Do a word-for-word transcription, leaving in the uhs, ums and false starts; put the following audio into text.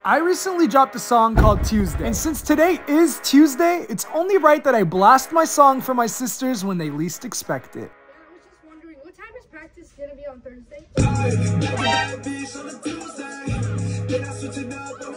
I recently dropped a song called Tuesday, and since today is Tuesday, it's only right that I blast my song for my sisters when they least expect it. Yeah, I was just wondering, what time is practice gonna be on Thursday?